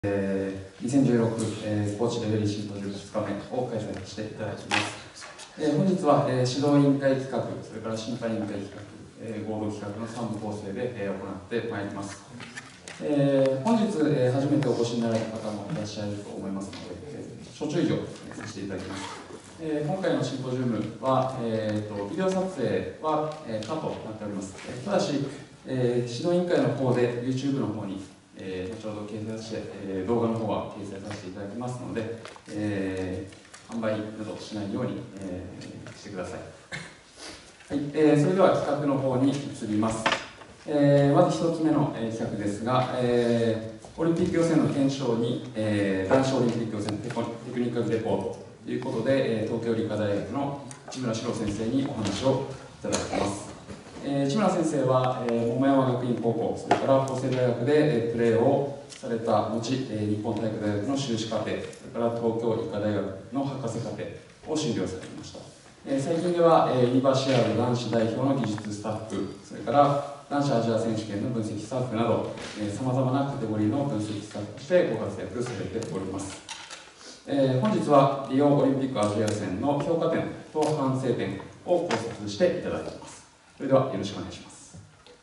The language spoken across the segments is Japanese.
2016、スポーツレベルシンポジウム2日目を開催していただきます。本日は、指導委員会企画、それから審判委員会企画、合同企画の3部構成で、行ってまいります。本日、初めてお越しになられた方もいらっしゃると思いますので、諸注意をさせていただきます。今回のシンポジウムは、ビデオ撮影は、可となっております。ただし、指導委員会の方で YouTube の方に後ほど掲載して、動画の方は掲載させていただきますので、販売などしないように、してください。はい、それでは企画の方に移ります。まず1つ目の、企画ですが、オリンピック予選の検証に、男子オリンピック予選テクニカルレポートということで、東京理科大学の市村史郎先生にお話をいただきます。市村先生は、桃山学院高校、それから法政大学でプレーをされた後、日本体育大学の修士課程、それから東京理科大学の博士課程を修了されました。最近では、ユニバーシアード男子代表の技術スタッフ、それから男子アジア選手権の分析スタッフなど、さまざまなカテゴリーの分析スタッフとしてご活躍されております。本日はリオオリンピックアジア予選の評価点と反省点を考察していただきます。それではよろしくお願いします。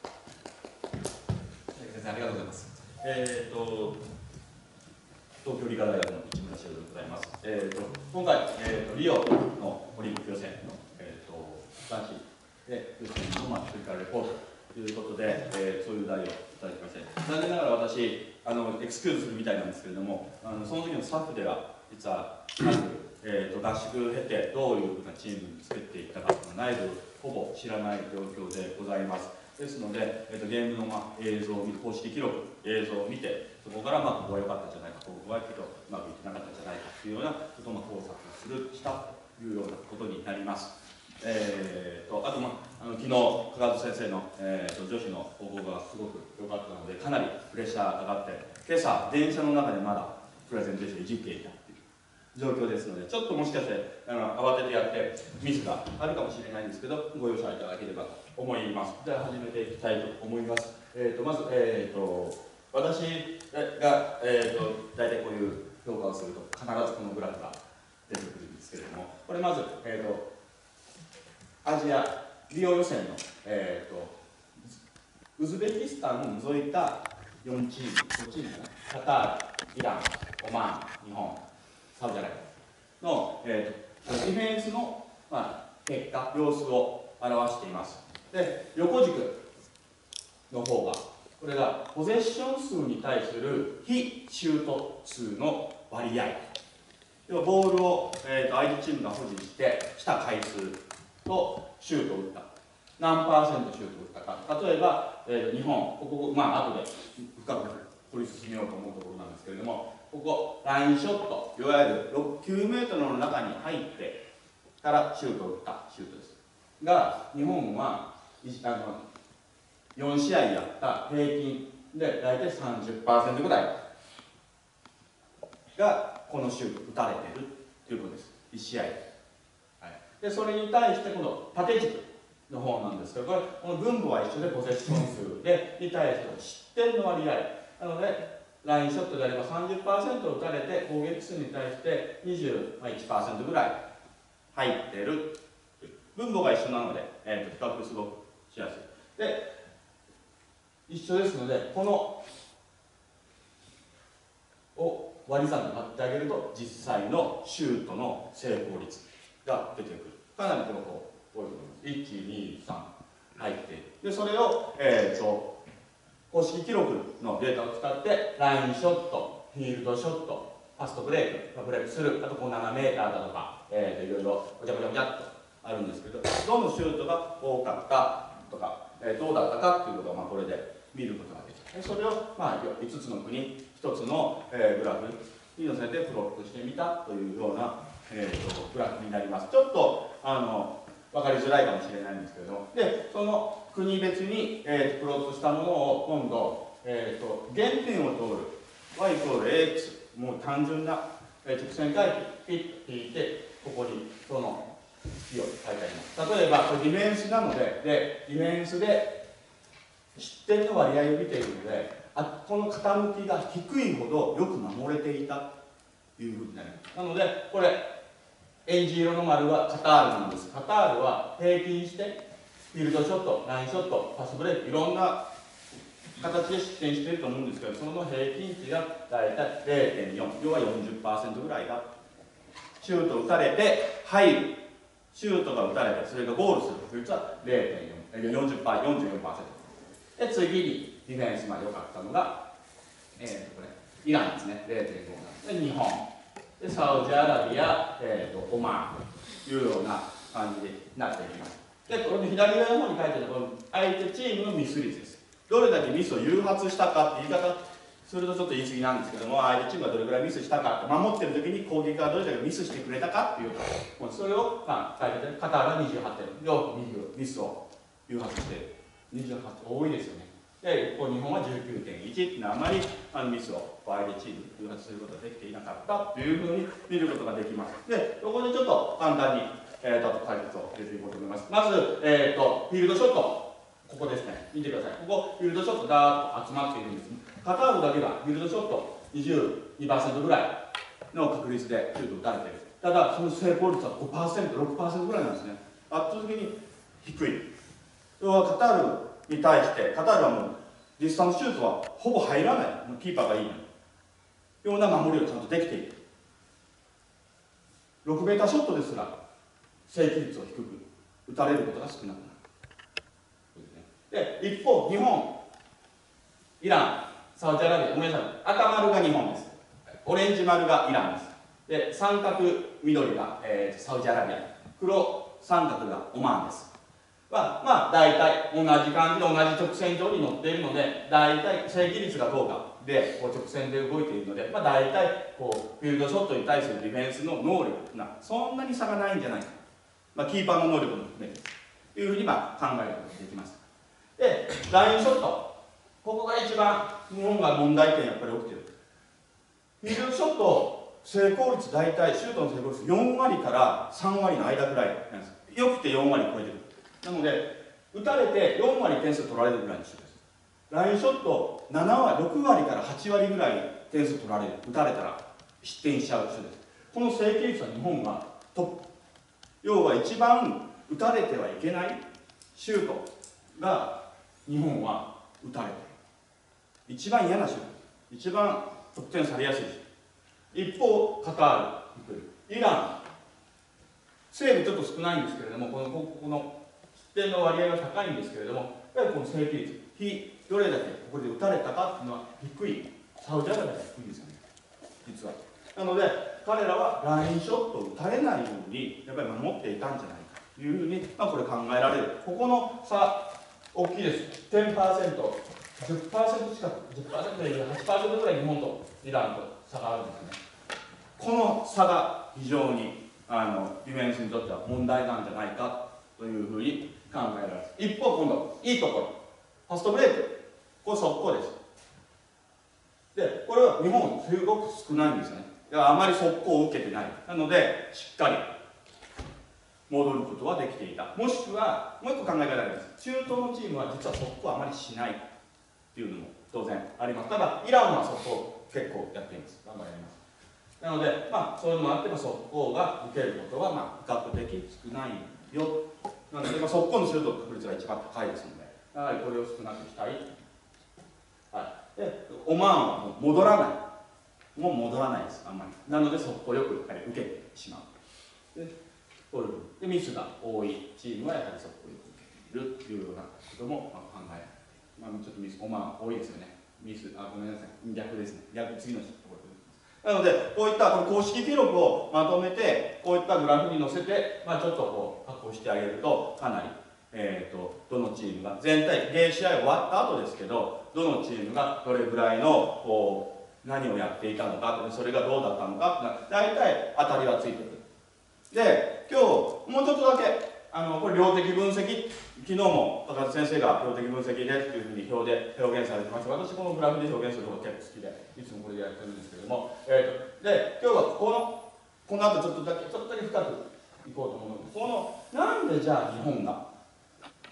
先生、ありがとうございます。東京理科大学の市村史郎でございます。今回、リオのオリンピック予選の、男子で予選のテクニカルレポートということで、そういう題をいただきまして、残念ながら私、エクスキューズするみたいなんですけれども、その時のスタッフでは、実はまず、合宿を経て、どういうふうなチームに作っていったか、内部ほぼ知らない状況でございます。ですので、ゲームの、映像を見て、公式記録、映像を見て、そこから、ここは良かったんじゃないか、ここはちょっとうまくいってなかったんじゃないかというようなことの考察をしたというようなことになります。あと、昨日、加賀津先生の、女子の報告がすごく良かったので、かなりプレッシャーがかかって、今朝、電車の中でまだプレゼンテーションいじっていたという状況ですので、ちょっともしかして慌ててやってミスがあるかもしれないんですけど、ご容赦いただければと思います。では始めていきたいと思います。まず、私が、大体こういう評価をすると必ずこのグラフが出てくるんですけれども、これまず、アジアリオ予選の、ウズベキスタンを除いた4チーム、5チームかな、カタール、イラン、オマーン、日本、サウジアラビアの、ディフェンスの、結果、様子を表しています。で、横軸の方が、これがポゼッション数に対する非シュート数の割合。要はボールを、相手チームが保持してした回数とシュートを打った。何パーセントシュートを打ったか。例えば、日本、ここ、後で深く掘り進めようと思うところなんですけれども、ここ、ラインショット、いわゆる9メートルの中に入ってからシュートを打ったシュートです。が、日本は4試合やった平均で大体 30% ぐらいがこのシュート打たれているということです。1試合で。で、それに対してこの縦軸の方なんですけど、この分母は一緒でポゼッション数で、に対しての失点の割合。なので、ラインショットであれば 30% 打たれて攻撃数に対して 21% ぐらい入っている。分母が一緒なので、比較すごくしやすい。で、一緒ですので、このを割り算で割ってあげると、実際のシュートの成功率が出てくる。かなりこの子、多いと思います。1、2、3入っている。で、それを、公式記録のデータを使って、ラインショット、フィールドショット、ファストブレイク、ブレイクする、あと7メーターだとか、いろいろごちゃごちゃごちゃっとあるんですけど、どのシュートが多かったとか、どうだったかということをこれで見ることができる。それを5つの国、1つのグラフに載せてプロットしてみたというようなグラフになります。ちょっと分かりづらいかもしれないんですけれども、で、その国別にプロットしたものを今度、原点を通る y イコール ax、もう単純な直線回帰、ピッと引いて、ここにその式を書いてあります。例えば、これディフェンスなので、ディフェンスで失点の割合を見ているので、 この傾きが低いほどよく守れていたというふうになります。なので、これ、エンジ色の丸はカタールなんです。カタールは平均して、フィールドショット、ラインショット、パスブレーキ、いろんな形で失点していると思うんですけど、その平均値が大体 0.4、要は 40% ぐらいだ。シュート打たれて入る。シュートが打たれて、それがゴールする確率は 0.4、44%。で、次にディフェンスまで良かったのが、これ、イランですね、0.5 なんで、日本。で、サウジアラビア、オマーンというような感じになっていきます。で、この左上の方に書いてあるこの相手チームのミス率です。どれだけミスを誘発したかって言い方するとちょっと言い過ぎなんですけども、相手チームがどれぐらいミスしたかって、守ってる時に攻撃がどれだけミスしてくれたかっていうと、それを、書いてある。カタールは28点、よくミスを誘発している。28多いですよね。で、一方日本は 19.1 あまりミスを相手チームに誘発することができていなかったというふうに見ることができます。で、ここでちょっと簡単に、解説を入れていこうと思います。まず、フィールドショット。ここですね。見てください。ここ、フィールドショットだーっと集まっているんです。カタールだけがフィールドショット 22% ぐらいの確率でシュート打たれている。ただ、その成功率は 5%、6% ぐらいなんですね。圧倒的に低い。要はカタールに対して、カタールはもう、実際のシュートはほぼ入らない。キーパーがいいのに。ような守りをちゃんとできている。6メーターショットですら、正規率を低く打たれることが少なくなる。で、一方、日本、イラン、サウジアラビア、ごめんなさい、赤丸が日本です。オレンジ丸がイランです。で、三角緑が、サウジアラビア、黒三角がオマーンです。まあ、大体同じ感じで同じ直線上に乗っているので、大体正規率がどうかで、直線で動いているので、大体フィールドショットに対するディフェンスの能力がそんなに差がないんじゃないか。キーパーの能力も含めてというふうに考えることができます。で、ラインショット。ここが一番日本が問題点やっぱり起きている。フィールドショット、成功率大体、シュートの成功率4割から3割の間ぐらいなんです。よくて4割超えてる。なので、打たれて4割点数取られるぐらいのシュートです。ラインショット6割から8割ぐらい点数取られる。打たれたら失点しちゃうシュートです。この成功率は日本がトップ。要は一番打たれてはいけないシュートが日本は打たれている。一番嫌なシュート。一番得点されやすいシュート。一方、カタール、イラン、セーブちょっと少ないんですけれども、この失点の割合が高いんですけれども、やはりこの成功率、どれだけここで打たれたかっていうのは低い。サウジアラビアが低いんですよね、実は。なので、彼らはラインショットを打たれないように、やっぱり守っていたんじゃないかというふうに、これ考えられる。ここの差、大きいです。10%、10% 近く、10% で8% ぐらい日本とイランと差があるんですね。この差が非常にディフェンスにとっては問題なんじゃないかというふうに考えられます。一方、今度、いいところ、ファストブレイク、これ速攻です。で、これは日本、すごく少ないんですね。あまり速攻を受けてない。なので、しっかり戻ることはできていた。もしくは、もう一個考え方があります。中東のチームは実は速攻はあまりしないっていうのも当然あります。ただ、イランは速攻結構やっています。頑張ります。なので、そういうのもあって、速攻が受けることは、比較的少ないよ。なので、速攻のシュートの確率が一番高いですので、やはりこれを少なくしたい。で、オマーンはもう戻らない。もう戻らないです、あんまり。なので、速攻よく受けてしまう。で、ミスが多いチームはやはり速攻よく受けているというようなことも考えられる。ちょっとミス、オマーン多いですよね。ミス、ごめんなさい。逆ですね。次のところなので、こういった公式記録をまとめて、こういったグラフに載せて、ちょっと確保してあげると、かなり、どのチームが、全体、ゲー試合終わった後ですけど、どのチームがどれぐらいの、何をやっていたのか、それがどうだったのか、大体当たりはついてくる。で、今日、もうちょっとだけ、これ量的分析、昨日も高田先生が量的分析でっていうふうに表で表現されてました。私このグラフで表現するのが結構好きで、いつもこれでやってるんですけれども、で、今日はこの後ちょっとだけ深くいこうと思うんです。なんでじゃあ日本が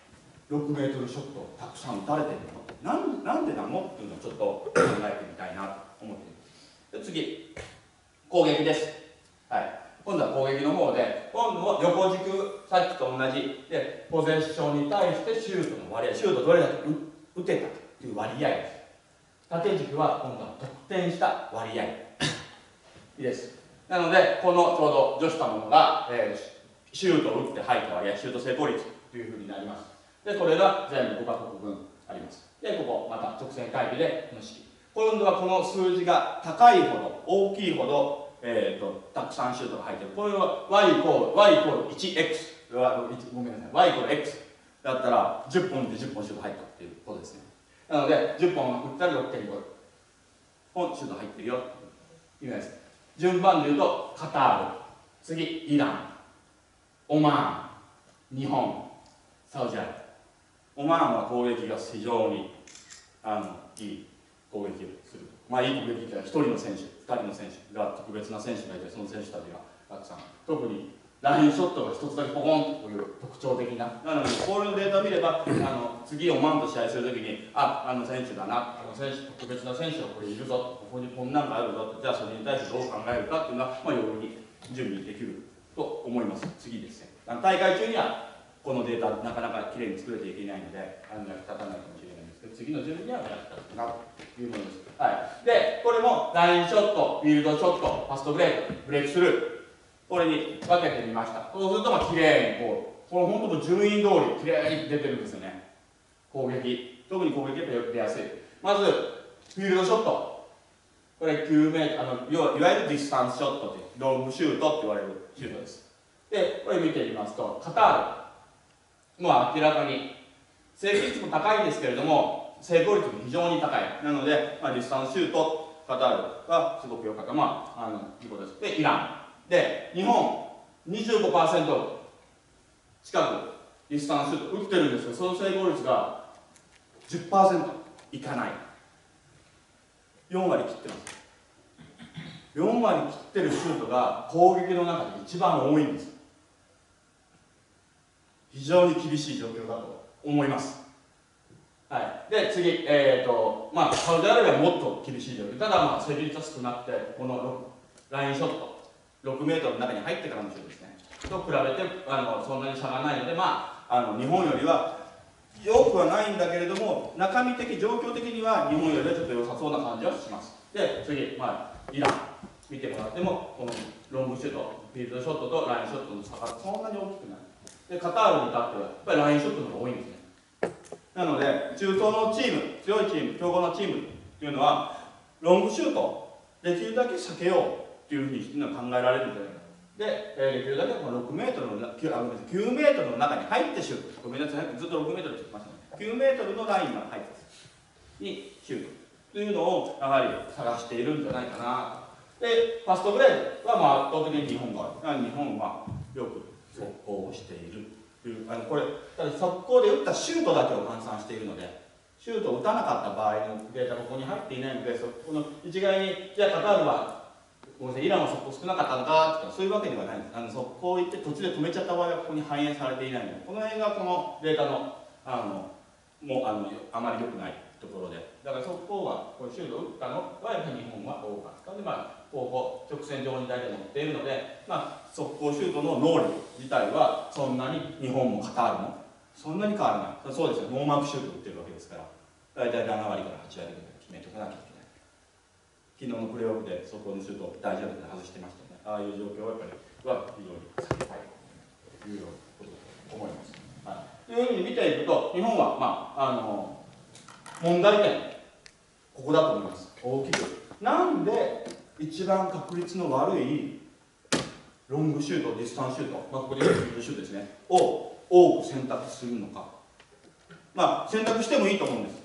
6メートルショットたくさん打たれてるの？なんでなのっていうのをちょっと考えてみたいなと思っています。で次、攻撃です。はい、今度は攻撃の方で、今度も横軸、さっきと同じで、ポゼッションに対してシュートの割合、シュートどれだけ打てたかという割合です。縦軸は今度は得点した割合です。なので、このちょうど女子たものが、シュートを打って入った割合、シュート成功率というふうになります。で、これが全部5カ国分あります。で、ここ、また直線回帰でこの式。今度はこの数字が高いほど、大きいほど、たくさんシュートが入っている。これは y イコール 1x。ごめんなさい。y イコール x だったら10本で10本シュート入ったっていうことですね。なので、10本打ったら 6.5 本シュート入ってるよという意味です。順番で言うと、カタール、次、イラン、オマーン、日本、サウジアラビア。オマーンは攻撃が非常にいい攻撃をする。まあいい攻撃が1人の選手、2人の選手が特別な選手がいて、その選手たちがたくさん。特にラインショットが1つだけポコンという特徴的な。なので、こういうデータを見れば、次オマーンと試合するときに、あの選手だな、選手、特別な選手がこれいるぞ、ここにこんなんがあるぞ、じゃあそれに対してどう考えるかっていうのは、まあ、容易に準備できると思います。次ですね。大会中にはこのデータなかなかきれいに作れていけないので、役立たないかもしれないんですけど、次の準備には役立つなというものです。はい。で、これもラインショット、フィールドショット、ファストブレイク、ブレイクスルー、これに分けてみました。そうすると、きれいにこう、この本当順位通りきれいに出てるんですよね。攻撃。特に攻撃が出やすい。まず、フィールドショット。これ9メートル、いわゆるディスタンスショットという、ロングシュートって言われるシュートです。で、これ見てみますと、カタール。もう明らかに、成功率も高いんですけれども、成功率も非常に高い。なので、ディスタンスシュート、カタールがすごく良かった。いいことです。で、イラン。で、日本、25% 近くディスタンスシュート打ってるんですけど、その成功率が 10% いかない。4割切ってます。4割切ってるシュートが攻撃の中で一番多いんです。非常に厳しい状況だと思います。はい、で、次、サウジアラビアはもっと厳しい状況。ただ、成功率は少なくて、このラインショット、6メートルの中に入ってからのシュートですね。と比べて、そんなに差がないので、日本よりは良くはないんだけれども、中身的、状況的には日本よりはちょっと良さそうな感じはします。で、次、イラン、見てもらっても、このロングシュート、フィールドショットとラインショットの差がそんなに大きくない。で、カタールに至っては、やっぱりラインショットの方が多いんですね。なので、中東のチーム、強いチーム、強豪のチームっていうのは、ロングシュート、できるだけ避けようっていうふうに考えられるんじゃないか。で、できるだけこの6メートルの、9メートルの中に入ってシュート。ごめんなさい、ずっと6メートルって言ってましたね。9メートルのラインが入ってにシュートというのをやはり探しているんじゃないかな。で、ファストブレードは圧倒的に日本がある。日本はよく速攻をしている。これ、速攻で打ったシュートだけを換算しているので、シュートを打たなかった場合のデータがここに入っていないので、この一概に、じゃあカタールは、イランは速攻少なかったのかとか、そういうわけではないんです。速攻行って途中で止めちゃった場合はここに反映されていないので、この辺がこのデータの、あまり良くないところで、だから速攻は、これシュートを打ったのは、やっぱり日本は多かったので、直線上に大体持っているので、速攻シュートの能力自体は、そんなに日本もカタールも、そんなに変わらない。そうですよ、ノーマークシュートを打ってるわけですから、大体7割から8割ぐらい決めておかなきゃいけない。昨日のプレーオフで速攻のシュート大事なところで外してましたね。ああいう状況はやっぱり非常に避けたいということだと思います。というふうに見ていくと、日本は、問題点、ここだと思います。大きく。なんで一番確率の悪いロングシュート、ディスタンスシュート、ここで言うフィールドシュートですね、を多く選択するのか。選択してもいいと思うんです。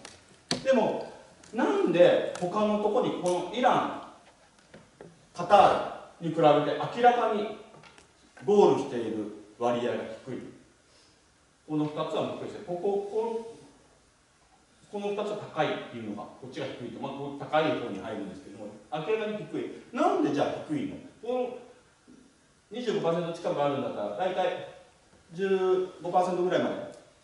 でも、なんで他のところに、このイラン、カタールに比べて明らかにゴールしている割合が低い。この2つは低いですね。この2つは高いっていうのが、こっちが低いと、高い方に入るんですけども、明らかに低い。なんでじゃあ低いの？この 25% 近くあるんだったら、大体 15% ぐらいまで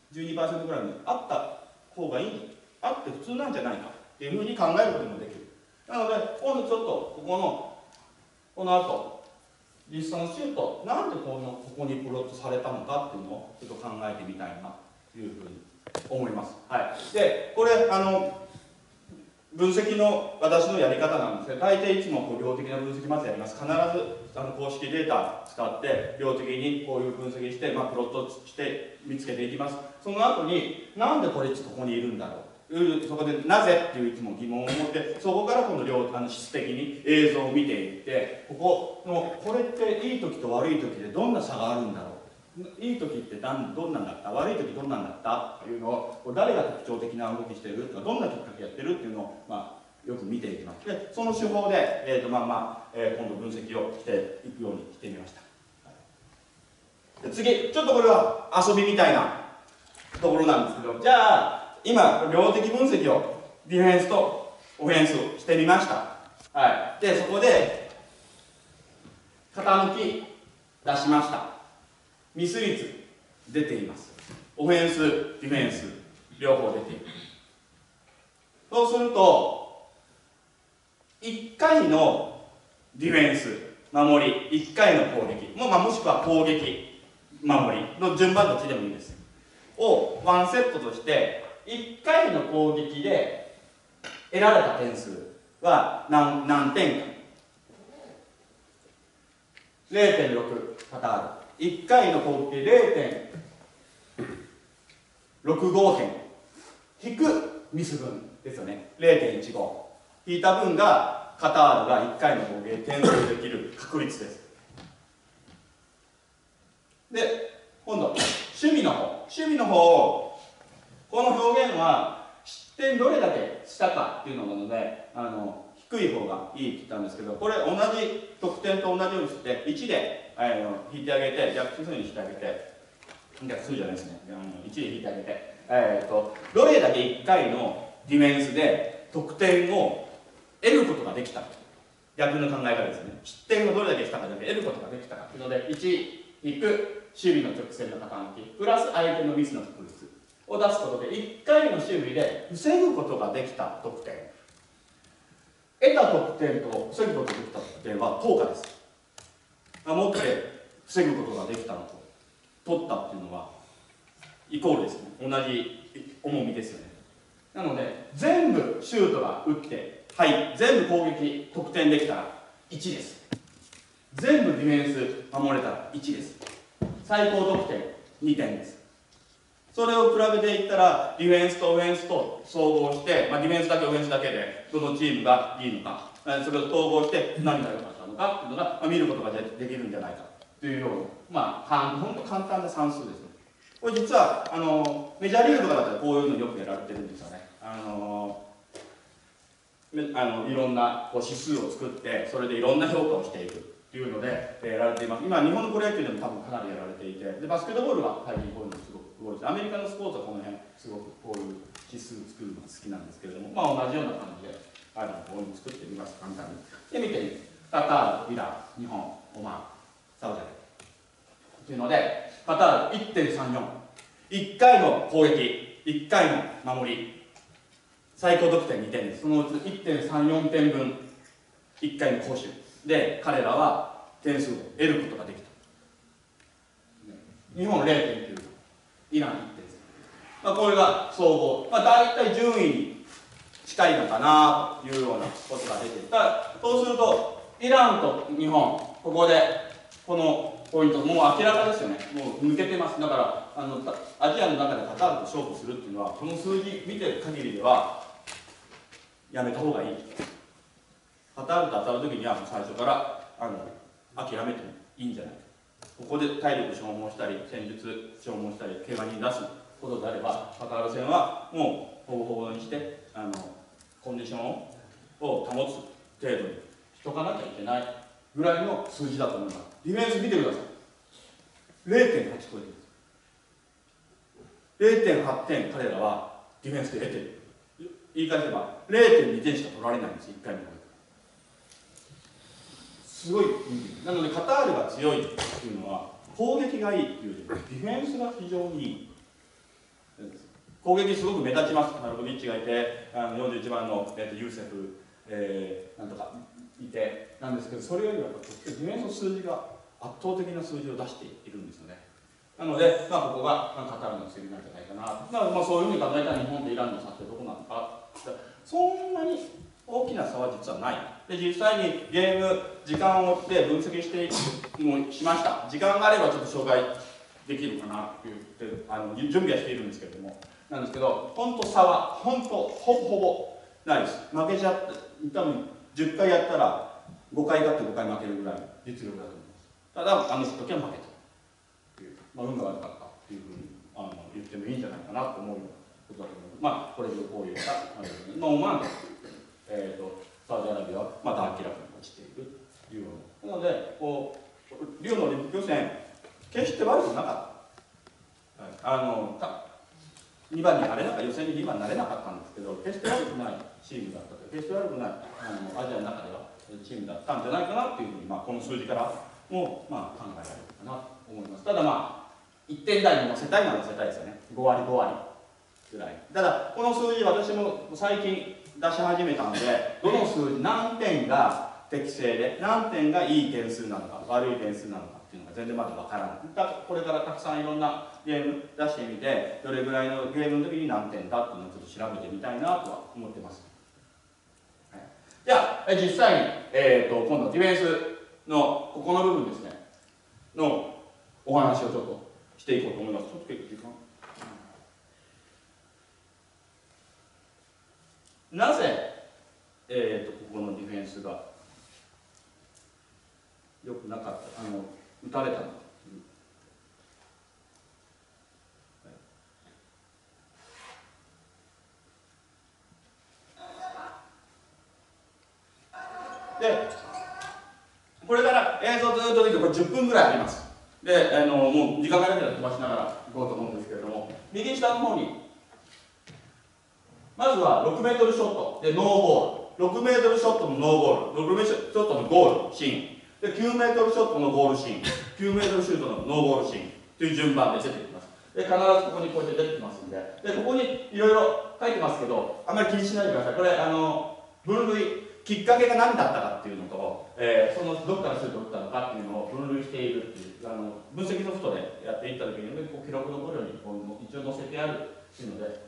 12% ぐらいにあった方がいい、あって普通なんじゃないかっていうふうに考えることもできる。なので、今度ちょっとこの後、実際のシュート、なんでここにプロットされたのかっていうのをちょっと考えてみたいなというふうに思います。はい。で、これ、分析の私のやり方なんですけど、大抵いつも量的な分析まずやります。必ず公式データ使って量的にこういう分析して、プロットして見つけていきます。その後になんでこれここにいるんだろう、そこでなぜっていういつも疑問を持って、そこから今度質的に映像を見ていって、これっていい時と悪い時でどんな差があるんだろう、いい時ってどんなんだった、悪い時どんなんだったっていうのを、誰が特徴的な動きしてるとか、どんなきっかけやってるっていうのを、よく見ていきます。で、その手法で、今度分析をしていくようにしてみました。で、次、ちょっとこれは遊びみたいなところなんですけど、じゃあ今量的分析をディフェンスとオフェンスをしてみました。はい。で、そこで傾き出しました。ミス率出ています。オフェンス、ディフェンス、両方出ている。そうすると、1回のディフェンス、守り、1回の攻撃、もしくは攻撃、守りの順番どっちでもいいです。をワンセットとして、1回の攻撃で得られた点数は何点か。0.6 パターン。1回の攻撃で 0.65 点引くミス分ですよね。 0.15 引いた分がカタールが1回の攻撃で点数できる確率です。で、今度守備の方、この表現は失点どれだけしたかっていうのなので、低い方がいいって言ったんですけど、これ同じ得点と同じようにして1で引いてあげて、逆数にしてあげて、逆数じゃないですね、1で引いてあげて、どれだけ1回のディフェンスで得点を得ることができたか、逆の考え方ですね。失点をどれだけしたかだけ得ることができたかというので、1引く守備の直線の傾きプラス相手のミスの確率を出すことで、1回の守備で防ぐことができた得点、得た得点と防ぐことができた得点は等価です。守って防ぐことができたのと取ったっていうのはイコールですね。同じ重みですよね。なので全部シュートが打って、全部攻撃得点できたら1です。全部ディフェンス守れたら1です。最高得点2点です。それを比べていったら、ディフェンスとオフェンスと総合して、ディフェンスだけオフェンスだけでどのチームがいいのか、それを統合して何が良かったのかっていうのが、見ることができるんじゃないかというような、本当簡単な算数ですね。これ実はメジャーリーグとかだったらこういうのよくやられてるんですよね。いろんな指数を作って、それでいろんな評価をしていくというのでやられています。今日本のプロ野球でも多分かなりやられていて、でバスケットボールは最近こういうのすごく多いです。アメリカのスポーツはこの辺すごくこういう指数を作るのが好きなんですけれども、同じような感じでこういうのを作ってみます。簡単にで見てみる。カタール、イラン、日本、オマーン、サウジアラビアというので、カタール 1.34、 1回の攻撃、1回の守り、最高得点2点です。そのうち 1.34 点分1回の攻守で彼らは点数を得ることができた。日本 0.9、 イラン 1.3、これが総合、大体順位に近いのかなというようなことが出てきた。そうするとイランと日本、ここでこのポイントもう明らかですよね。もう抜けてます。だからアジアの中でカタールと勝負するっていうのは、この数字見てる限りではやめた方がいい。カタールと当たる時には最初から諦めてもいいんじゃないか。ここで体力消耗したり戦術消耗したり怪我に出すことであれば、カタール戦はもうほぼほぼにしてコンディションを保つ程度にしとかなきゃいけないぐらいの数字だと思います。ディフェンス見てください。 0.8 超えてる。 0.8 点彼らはディフェンスで得てる。言い換えれば 0.2 点しか取られないんです。1回の攻撃すごい。なのでカタールが強いっていうのは攻撃がいいっていうよりディフェンスが非常にいい。 攻撃すごく目立ちます。マルコビッチがいて、41番の、ユーセフ、なんとかいてなんですけど、それよりはディフェンスの数字が圧倒的な数字を出しているんですよね。なので、ここがカタールの強みなんじゃないかな。そういうふうに考えたら日本とイランの差ってどこなのか。そんなに大きな差は実はない。で、実際にゲーム、時間を追って分析してもしました。時間があればちょっと紹介できるかなという準備はしているんですけれども、なんですけど、本当差は、本当、ほぼほぼないです。負けちゃって、多分10回やったら5回勝って5回負けるぐらいの実力だと思います。ただ、あの時は負けた。運が悪かったというふうに言ってもいいんじゃないかなと思うことだと思います。これでこういったオマーンと、サウジアラビアはまた明らかに落ちているというような。なので、リオのオリンピック予選、決して悪くなかった。2番になれなかった、予選に2番になれなかったんですけど、決して悪くないチームだったと、決して悪くないアジアの中ではチームだったんじゃないかなというふうに、この数字からも考えられるかなと思います。ただ1点台に乗せたいのは乗せたいですよね。5割5割ぐらい。ただこの数字私も最近出し始めたので、どの数字何点が適正で何点がいい点数なのか悪い点数なのかっていうのが全然まだわからない。これからたくさんいろんなゲーム出してみて、どれぐらいのゲームの時に何点だっていうのをちょっと調べてみたいなとは思ってます。はい、じゃあ実際に、今度ディフェンスのここの部分ですねのお話をちょっとしていこうと思います。ちょっと結構時間。なぜ、ここのディフェンスが良くなかった、打たれたのかという。で、これから映像ずっと出て、これ10分ぐらいあります。で、もう時間がなければ飛ばしながらいこうと思うんですけれども、右下の方に、まずは6メートルショットでノーゴール、6メートルショットのノーゴール、6メートルショットのゴールシーン、で9メートルショットのゴールシーン、9メートルシュートのノーゴールシーンという順番で出てきます。で、必ずここにこうやって出てきますんで、ここにいろいろ書いてますけど、あんまり気にしないでください。これ、分類、きっかけが何だったかっていうのと、そのどこからシュートを打ったのかっていうのを分類しているっていう、分析ソフトでやっていった時に、記録の頃に一応載せてあるっていうのです。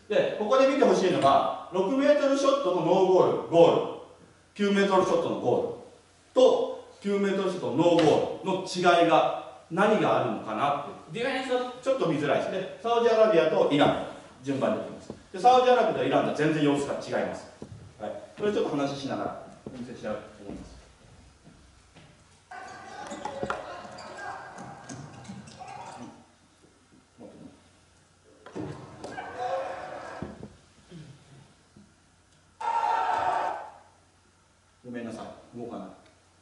で、ここで見てほしいのが、6メートルショットのノーゴール、ゴール、9メートルショットのゴールと、9メートルショットのノーゴールの違いが何があるのかなって。ディフェンスはちょっと見づらいですね。サウジアラビアとイラン、順番にいきます。で、サウジアラビアとイランとは全然様子が違います。はい。それちょっと話しながらお見せしたいと思います。ごめんなさい、動かない。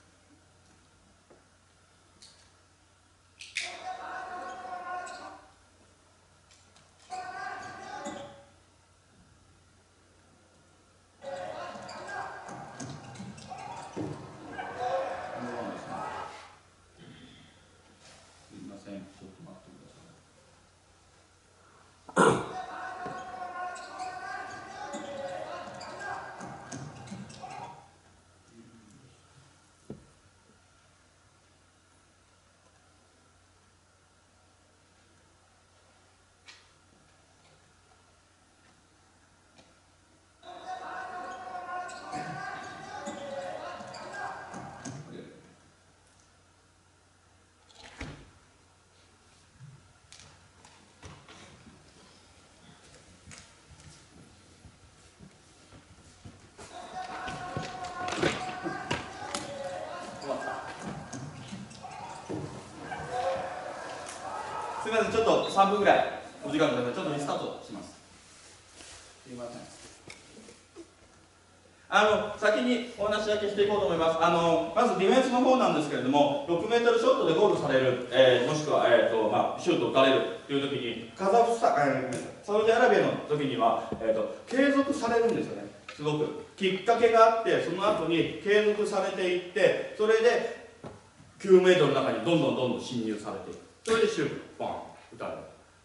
すみません、ちょっと3分ぐらいお時間ください。ちょっとリスタートします。すみません。先にお話だけしていこうと思います。まずディフェンスの方なんですけれども、6メートルショットでゴールされる、もしくは、シュートを打たれるというときに、サウジアラビアの時には、継続されるんですよね。すごくきっかけがあって、その後に継続されていって、それで9メートルの中にどんどん侵入されていく。それでシュート、バン、打たれる。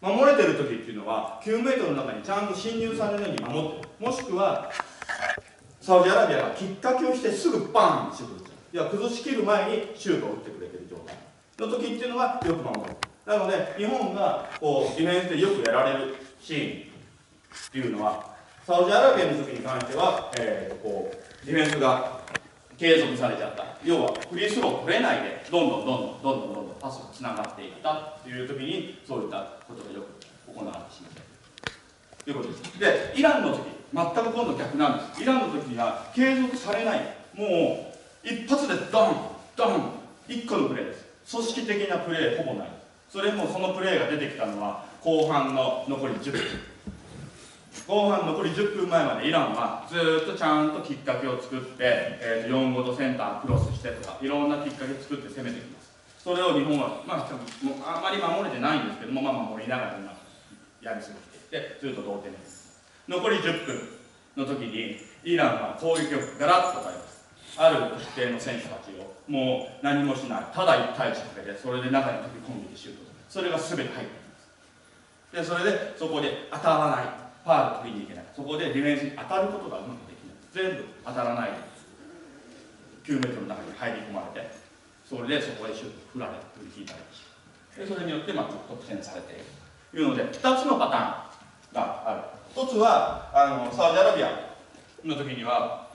守れてる時っていうのは9メートルの中にちゃんと侵入されるように守ってる、もしくはサウジアラビアがきっかけをしてすぐバーンシュート打つ、いや崩しきる前にシュートを打ってくれてる状態の時っていうのはよく守る。なので日本がこうディフェンスでよくやられるシーンっていうのは、サウジアラビアの時に関しては、こうディフェンスが継続されちゃった、要はフリースロー取れないでどんどんパスがつながっていったっていう時にそういったことがよく行われてしまうということです。でイランの時全く今度逆なんです。イランの時には継続されない、もう一発でドンドン1個のプレーです。組織的なプレーほぼない。それもそのプレーが出てきたのは後半の残り10分、後半残り10分前までイランはずっとちゃんときっかけを作って、4-5度センタークロスしてとかいろんなきっかけ作って攻めてきます。それを日本は、あまり守れてないんですけども、守りながら今やり過ごしていってずっと同点です。残り10分の時にイランは攻撃をガラッと変えます。ある特定の選手たちをもう何もしない、ただ1対1だけでそれで中に飛び込んでシュート、それが全て入っています。でそれでそこで当たらない、ファウル取りに行けない、そこでディフェンスに当たることがうまくできない、全部当たらないで9メートルの中に入り込まれて、それでそこでシュート振られ振り引いたりして、でそれによって得点されているというので2つのパターンがある。1つはサウジアラビアの時には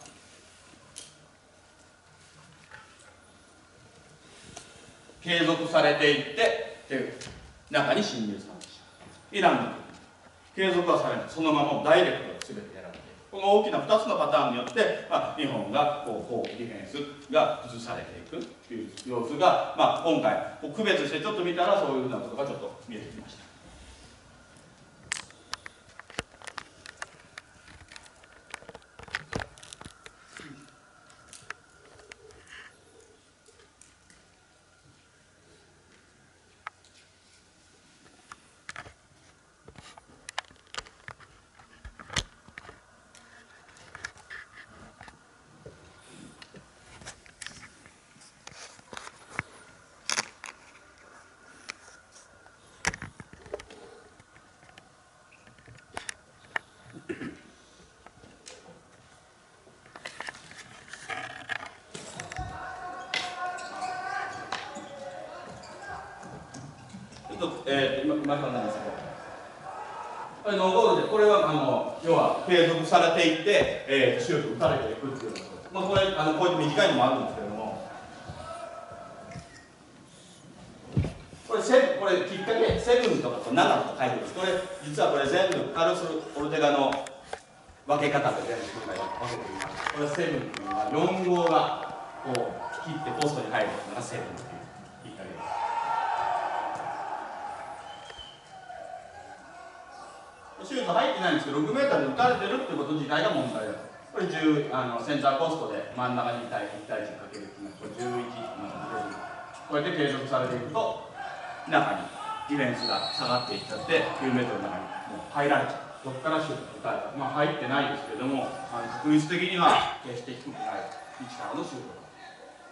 継続されていって中に侵入されてしまう。イランの時継続はされない、そのままダイレクトで全てやられている。この大きな2つのパターンによって、日本がこうディフェンスが崩されていくという様子が、今回区別してちょっと見たらそういうふうなことがちょっと見えてきました。今からなんですけど、これノーゴールで、これは要は継続されていって、シュート打たれていくっていうのこれこうやって短いのもあるんですけども、これきっかけ7とかと7とか書いてます。これ実はこれ全部カルロス・オルテガの分け方で全部今回分けています。これ7っていうのは4号がこう切ってポストに入るのが7っていうきっかけです。シュート入ってないんですけど、6メートルで打たれてるってこと自体が問題だと。これセンターポストで真ん中に1対1かけるっていうのは、これ11、こうやって継続されていくと、中にディフェンスが下がっていっちゃって、9メートルの中にもう入られちゃう。どこからシュート打たれた。入ってないですけれども、確率的には決して低くない位置からのシュートだ。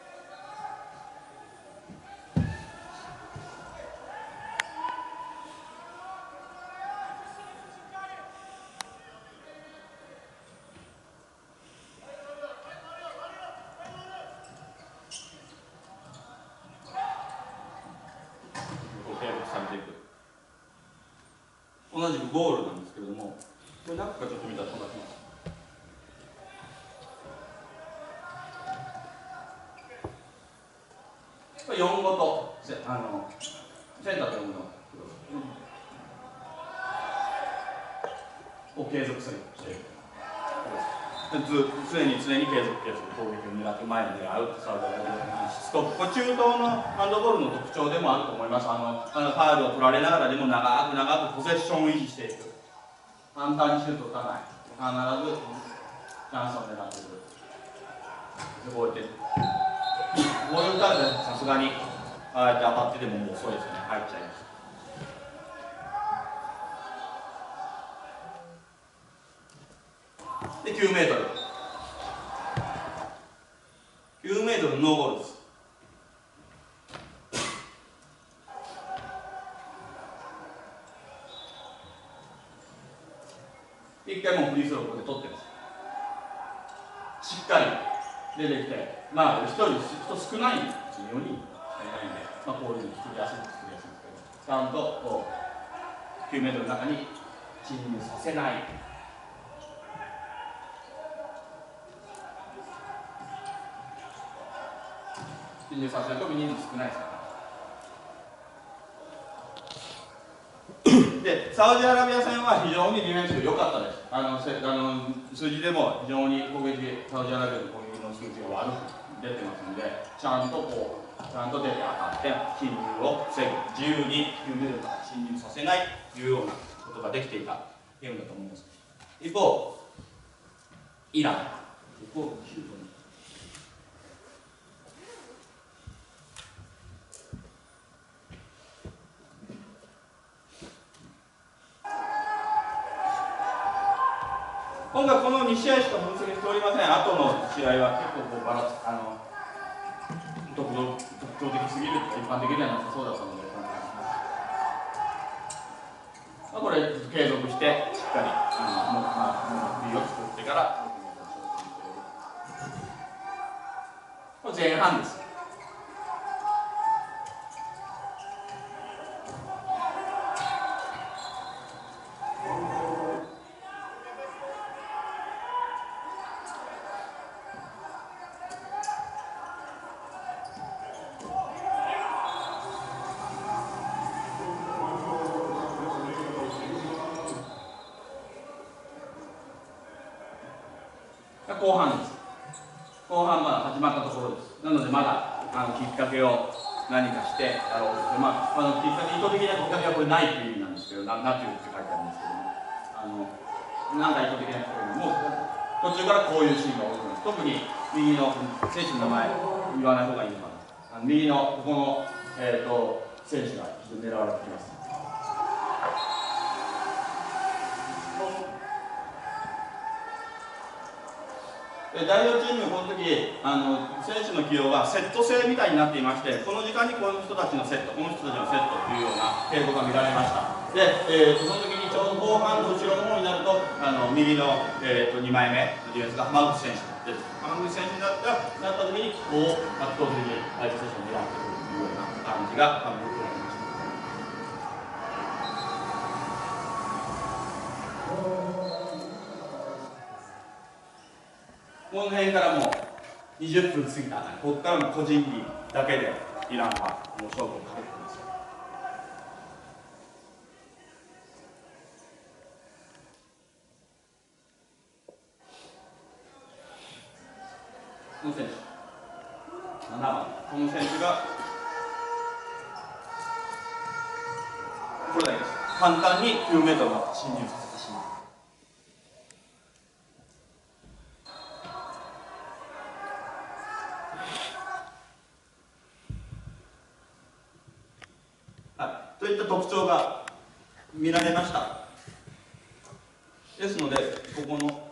同じくゴールなんですけれども、これ中からちょっと見たら飛ばします。これ4ごとセンターと4のを継続するしている。常に継続攻撃を狙って前に狙うサウジアラビアのしつこく、中東のハンドボールの特徴でもあると思います。ファウルを取られながらでも長くポゼッションを維持していく、簡単にシュートを打たない、必ずチャンスを狙ってくる。こうやってボール打たれたらさすがにああやって当たってでももう遅いですね、入っちゃいます。で9メートルノーゴールです。 回もフリースローここで取ってます。しっかり出てきて、まあ人少ないんですよ、4人しかいないんで、まあ、こういうの作りやすいんですけど、ちゃんとこう9メートルの中に侵入させない。侵入させないと人数少ないですから。で、サウジアラビア戦は非常にディフェンス良かったです。数字でも非常に攻撃、サウジアラビアの攻撃の数字が悪く出てますので、ちゃんと出て当たって侵入を防ぐ、自由に9メートルから侵入させないというようなことができていたゲームだと思います。一方、イラン、ここシュートに今回この2試合しか分析しておりません。後の試合は結構こうバランス特徴的すぎるとか一般的ではなさそうだったので、まあ、これ継続してしっかり振りを作ってからこれ前半です。後半です。後半まだ始まったところです。なのでまだきっかけを何かしてやろうとして、きっかけ、意図的なきっかけはこれないという意味なんですけど、ナチュルって書いてあるんですけども、なんか意図的なきっかけも途中からこういうシーンが多くなる。特に右の選手の名前言わない方がいいのかな。右のここの、選手が非常に狙われてきます。第4チーム、この時選手の起用がセット制みたいになっていまして、この時間にこの人たちのセット、この人たちのセットというような傾向が見られました。で、その時にちょうど後半の後ろの方になると、右の、2枚目のディフェンスが浜口選手です。浜口選手になった時に、こう圧倒的に相手選手を狙ってくるというような感じが見受けられました。この辺からもう20分過ぎた、ここからも個人技だけでイランはもう勝負をかけてきます。この選手、7番、この選手がこれだけです。簡単に9メートルが侵入させてしまう。といった特徴が見られました。ですので、ここの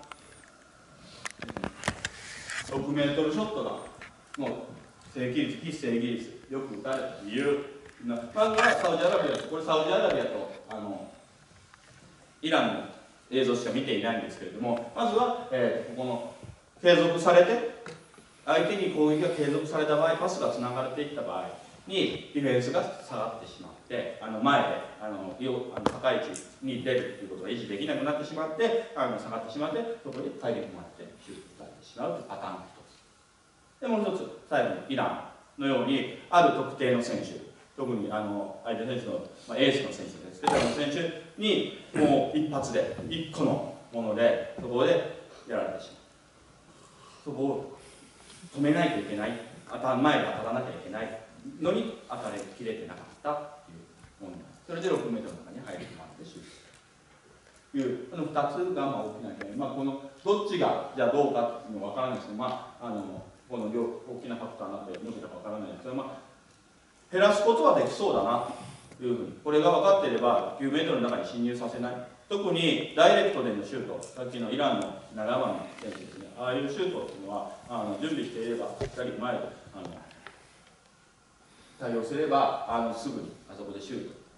6メートルショットがもう正規率、非正規率、よく打たれた理由、まずはサウジアラビア、これサウジアラビアとイランの映像しか見ていないんですけれども、まずは、ここの継続されて、相手に攻撃が継続された場合、パスがつながれていった場合にディフェンスが下がってしまって、前で高い位置に出るということが維持できなくなってしまって、下がってしまって、そこに入り込まれてシュートを打たれてしまうというパターンが一つ。で、もう一つ、最後にイランのように、ある特定の選手、特に相手選手の、エースの選手ですけど、選手にもう一発で、一個のもので、そこでやられてしまう。そこを止めないといけない、前で当たらなきゃいけないのに当たりきれてなかったというものです。それで6メートルの中に入り込まれてシュートという、この2つが大きな原因。このどっちがじゃあどうかっていうのは分からないですけど、この大きなファクターになってどちらか分からないですけど、減らすことはできそうだなというふうに、これが分かっていれば9メートルの中に侵入させない。特にダイレクトでのシュート、さっきのイランの7番の選手ですね、ああいうシュートっていうのは準備していれば、しっかり前で対応すればすぐにあそこでシュート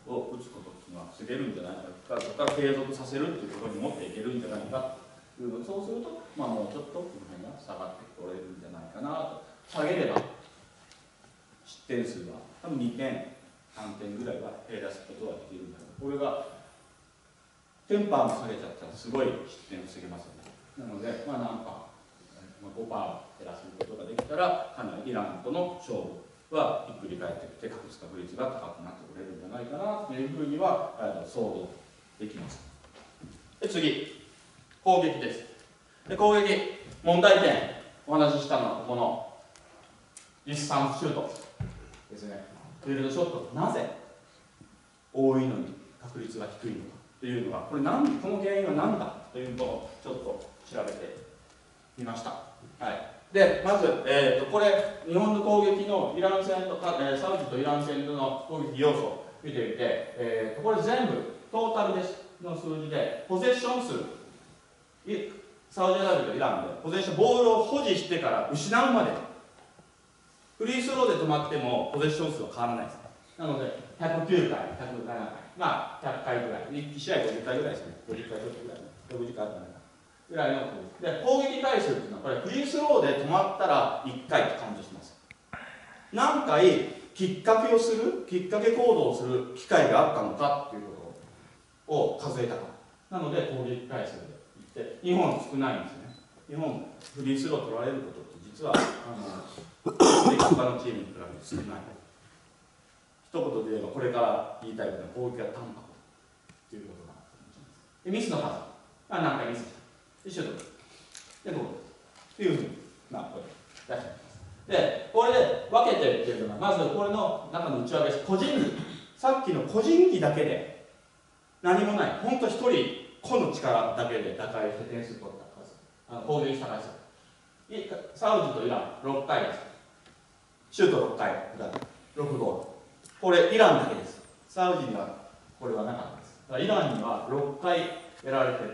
を打つことっていうのは防げるんじゃないか、そこから継続させるっていうことに持っていけるんじゃないかというの、そうすると、もうちょっとこの辺が下がってこれるんじゃないかなと。下げれば失点数は多分2点3点ぐらいは減らすことができるんだけど、これがテンパーも下げちゃったらすごい失点を防げますよね。なので、何パー、5%減らすことができたら、かなりイランとの勝負はひっくり返ってきて、確率が高くなってくれるんじゃないかなというふうには想像できます。で次、攻撃です。で攻撃、問題点、お話ししたのはここのディスタンスシュートですね。フィールドショット、なぜ多いのに確率が低いのかというのが、この原因は何だというのをちょっと調べてみました。はい、でまず、これ、日本の攻撃のイラン戦とサウジとイラン戦の攻撃要素を見てみて、これ全部トータルですの数字で、ポゼッション数、サウジアラビアとイランで、ポゼッション、ボールを保持してから失うまで、フリースローで止まっても、ポゼッション数は変わらないです。なので、109回、107回、100回ぐらい、1試合50回ぐらいですね、50回ちょっとぐらい、60回ぐらいので、攻撃回数っていうのは、これ、フリースローで止まったら1回とカウントします。何回きっかけをする、きっかけ行動をする機会があったのかっていうことを数えたか。なので、攻撃回数で言って、日本少ないんですね。日本、フリースロー取られることって実は、他のチームに比べて少ない。一言で言えば、これから言いたいことは、攻撃が淡白ということがでミスの数、何回ミスした。で、シュートで、どうというふうに、これ出しています。で、これで分けてるっていうのが、まずこれの中の内訳です。個人技。さっきの個人技だけで、何もない、ほんと一人、個の力だけで打開して点数取った数、攻撃した回数。サウジとイラン、6回です。シュート6回、6ゴール。これ、イランだけです。サウジにはこれはなかったです。だからイランには6回やられて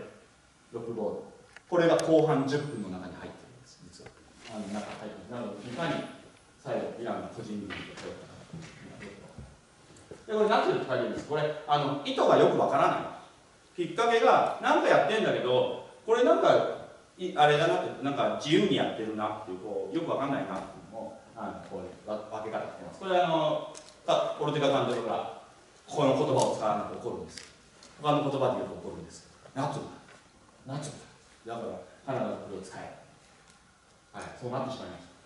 6ゴール。これが後半10分の中に入っているんです、実は。中に入っている。なので、いかに最後、イランの個人技で取ったか。で、これ、何ていうか言うんです。これ、意図がよくわからない。きっかけが、なんかやってんだけど、これなんか、あれだなって、なんか自由にやってるなっていう、よくわかんないなっていうのを、こういう分け方してます。これオルテガ監督が、この言葉を使わないと怒るんです。他の言葉で言うと怒るんです。ナチュラル。だから、カナダのこれを使え。はい、そうなってしまいました。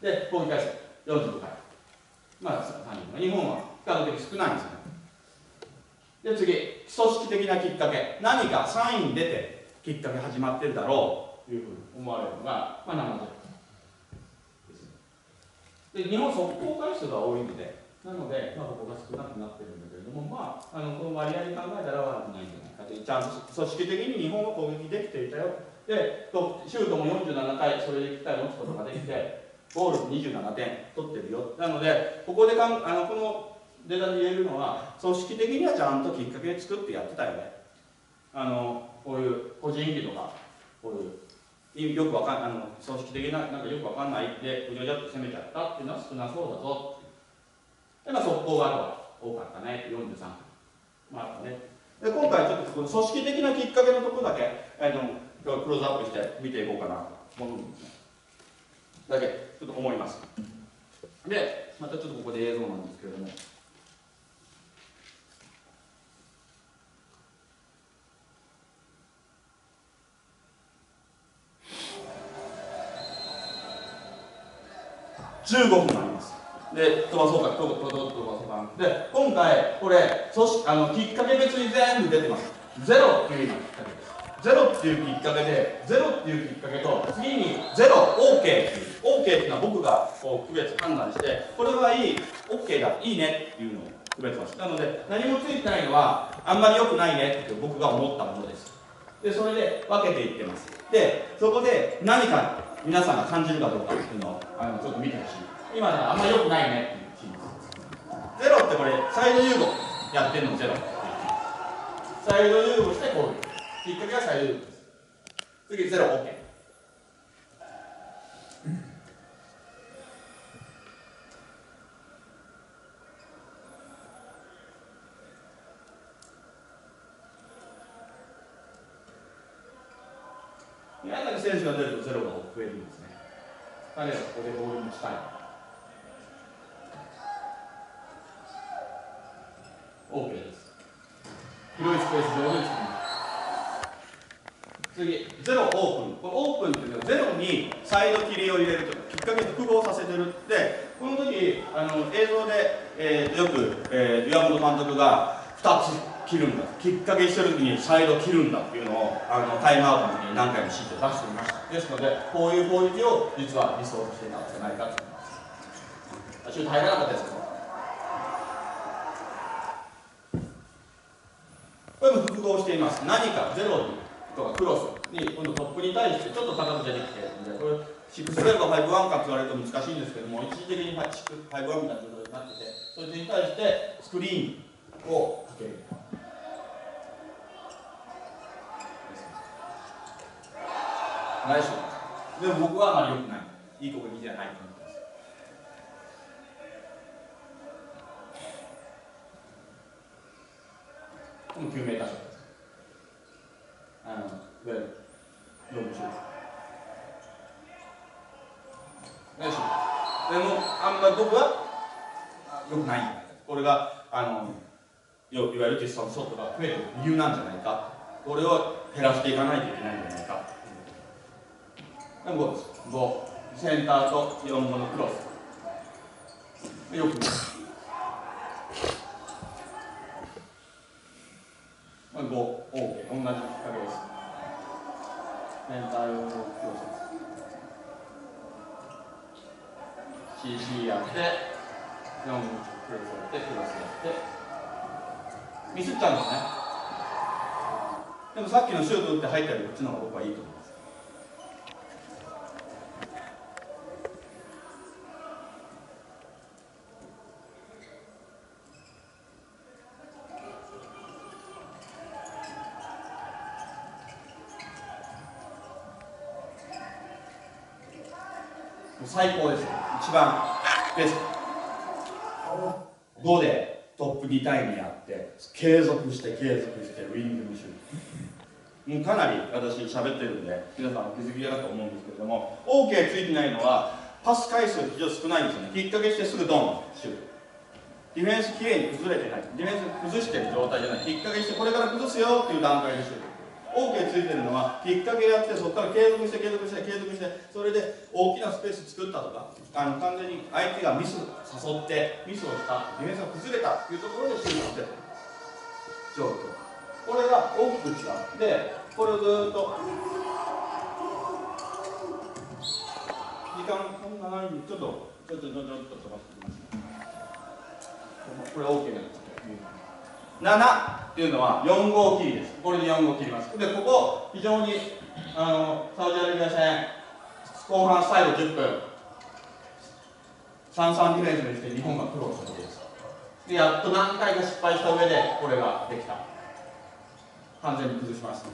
で、攻撃回数45回。日本は比較的少ないんですよね。で、次、組織的なきっかけ。何かサイン出て、きっかけ始まってるだろうというふうに思われるのが、70ですね。で、日本速攻回数が多いので、なので、ここが少なくなってるんだけれども、この割合に考えたら悪くないんじゃないかという、ちゃんと組織的に日本は攻撃できていたよ。で、シュートも47回、それで機会を持つことができて、ゴール27点取ってるよ。なので、ここでこのデータで言えるのは、組織的にはちゃんときっかけ作ってやってたよね。こういう個人技とか、こういう、よくわかんない、組織的な、なんかよくわかんないで、うじゃうじゃっと攻めちゃったっていうのは少なそうだぞ。で、速攻があとは多かったね、43分。ね。で、今回ちょっとこの組織的なきっかけのところだけ、クローズアップして見ていこうかなと思うんですね。だけ、ちょっと思います。で、またちょっとここで映像なんですけれども。15分あります。で、飛ばそうか、飛ばそうか。で、今回、これ、きっかけ別に全部出てます。ゼロっていうきっかけです。ゼロっていうきっかけで、ゼロっていうきっかけと、次にゼロ、OK っていう。OK っていうのは僕がこう区別判断して、これはいい、OK だ、いいねっていうのを区別ます。なので、何もついてないのは、あんまり良くないねって僕が思ったものです。で、それで分けていってます。で、そこで何か皆さんが感じるかどうかっていうのをちょっと見てほしい。今ね、あんまり良くないねっていうチームです。ゼロってこれ、サイド誘導やってるのゼロ。サイド誘導してこういう。きっかけがサイド誘導です。次、ゼロ、OK。 宮崎選手が出るとゼロが増えるんですね。彼がここでボールにしたい。OK です。広いスペース上手に作ります。次、ゼロオープン。このオープンっていうのはゼロにサイド切りを入れるときっかけと複合させてるって、この時映像で、よく、岩本監督が2つ切るんだ、きっかけしてる時にサイド切るんだっていうのをタイムアウトの時に何回も指示を出していました。ですので、こういう攻撃を実は理想としていたんじゃないかと思います。ちょっと入らなかったですけど。これも複合しています。何かゼロにとかクロスに今度トップに対してちょっと高く出てきているので、これ6-0か5-1かって言われると難しいんですけども、一時的に5-1みたいな状態になってて、それに対してスクリーンをかける。ナイスでも僕はあまり良くない。いい攻撃じゃないと思います。この9メーターショットです。ロブシュート。ナイス。でもあんまり僕は良くないんじゃないか。これがいわゆるディスタンスショットが増える理由なんじゃないか。これを減らしていかないといけないんじゃないか。でも5です。5。センターと4本のクロス。よく見ます。5、OK。同じきっかけです。センター4本のクロスです。CC やって、4本のクロスやって、クロスやって、ミスっちゃうんですね。でもさっきのシュート打って入ったよりこっちの方が僕はいいと思います。最高です。一番ベスト。5でトップ2対2やって継続してウィングのシュート。もうかなり私喋ってるんで皆さんお気づきだと思うんですけれども、 OK ついてないのはパス回数が非常に少ないんですよね。きっかけしてすぐドンシュート。ディフェンスきれいに崩れてない、ディフェンス崩してる状態じゃない、きっかけしてこれから崩すよっていう段階でシュート。OK ついてるのはきっかけやってそこから継続してそれで大きなスペース作ったとか完全に相手がミス誘ってミスをしたディフェンスが崩れたというところでシュートしてる状況、これが大きく違う。でこれをずっと時間こんなないんでちょっと飛ばしていきます。これ OK なんです。7っていうのは4号切りです。これで4号切ります。で、ここ、非常にサウジアラビア戦、後半最後10分、3-3ディフェンスにして日本が苦労したわけです。で、やっと何回か失敗した上で、これができた。完全に崩しました。こ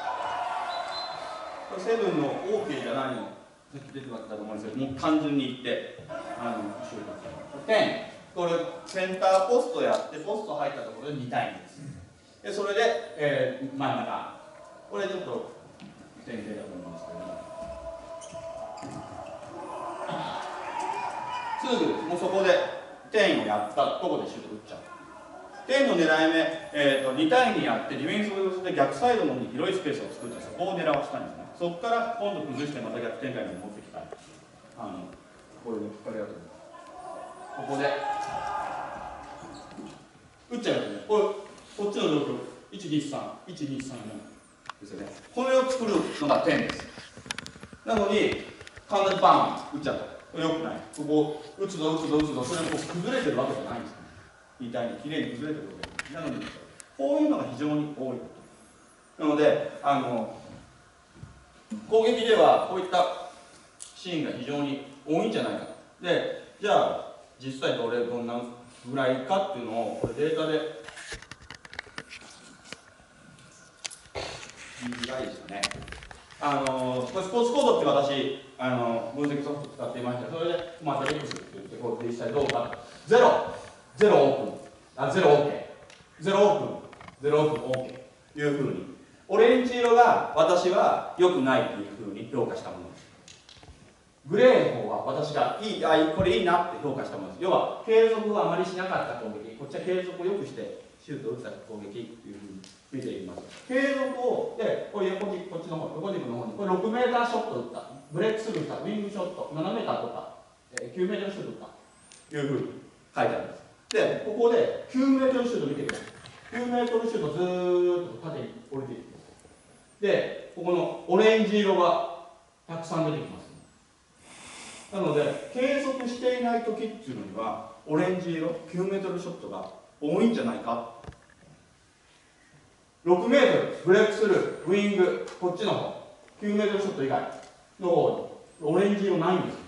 れ、セブンの OK じゃないの、さっき出てたと思うんですけど、もう単純にいって、シュート。10。これセンターポストやってポスト入ったところで2対2です。でそれで、真ん中これちょっと先生だと思うんですけども、すぐもうそこで点をやったところでシュート打っちゃう。点の狙い目、2対2やってディフェンスをして逆サイドの方に広いスペースを作ってそこを狙わせたいんですね。そこから今度崩してまた逆展開に持ってきたい。これのきっかけだと思います。ここで打っちゃいますね。こっちの状況、123、1234ですよね。これを作るのが点です。なのに、簡単にバーン打っちゃった。これよくない。ここ、打つぞ、それが崩れてるわけじゃないんですね。みたいにきれいに崩れてるわけなのに、こういうのが非常に多いこと。なので、攻撃ではこういったシーンが非常に多いんじゃないか。で、じゃあ、実際どんなぐらいかっていうのをこれデータで見づらいですよね。これスポーツコードって私分析ソフト使っていました。それでマトリックスって言ってこう実際どうか0オープン0 OK 0オープンOK というふうにオレンジ色が私は良くないというふうに評価したものです。グレーの方は私がこれいいなって評価したものです。要は継続をあまりしなかった攻撃、こっちは継続を良くしてシュートを打った攻撃というふうに見ています。継続をでこれ横軸、こっちの方、横軸の方にこれ6メーターショット打った、ブレックスルー打った、ウィングショット7メーター取った、9メートルシュート打ったというふうに書いてあるんです。でここで9メートルシュート見てください。9メートルシュートずーっと縦に降りていきます。でここのオレンジ色がたくさん出てきます。なので継続していない時っていうのにはオレンジ色9メートルショットが多いんじゃないか。6メートルブレックスルーウィングこっちの方9メートルショット以外の方にオレンジ色ないんです。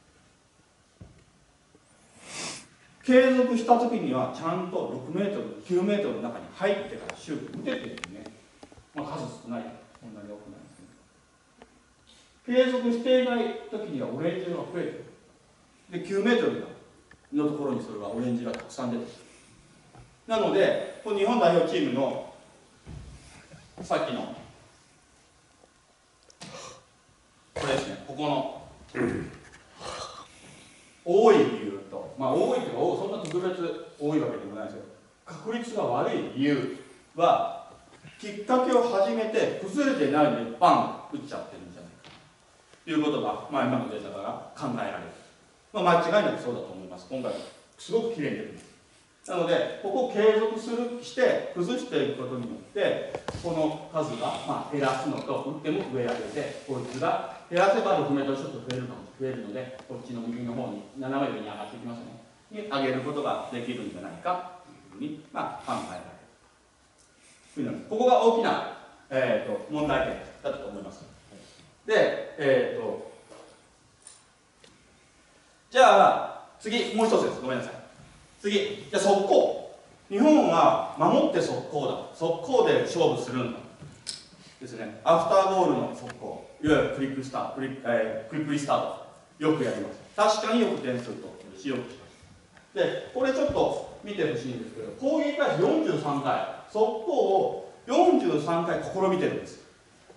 継続した時にはちゃんと6メートル9メートルの中に入ってからシュート打ててるんですね。まあ、数少ないそんなに多くないですけど、継続していない時にはオレンジ色が増えてる。で9メートルのところにそれがオレンジがたくさん出てくる。なのでこの日本代表チームのさっきのこれですね、ここの多い理由と、まあ多いというかそんな特別多いわけでもないですけど、確率が悪い理由はきっかけを始めて崩れてないのでバン打っちゃってるんじゃないかということが、まあ、今のデータから考えられる。まあ、間違いなくそうだと思います。今回すごくきれいに出てます。なのでここを継続して崩していくことによってこの数が、まあ、減らすのと打っても上上げてこいつが減らせば6メートルショット増えるのでこっちの右の方に斜め上に上がっていきますねに上げることができるんじゃないかというふうに、まあ、考えられる。ここが大きな、問題点だったと思います。で、じゃあ次もう一つです。ごめんなさい。次、じゃあ速攻。日本は守って速攻だ。速攻で勝負するんだ。ですね。アフターゴールの速攻。いわゆるクイックリスタート。よくやります。確かによく点数取ってるし、よくします。で、これちょっと見てほしいんですけど、攻撃開始43回、速攻を43回試みてるんです。